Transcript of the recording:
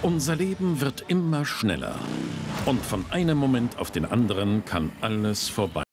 Unser Leben wird immer schneller. Und von einem Moment auf den anderen kann alles vorbei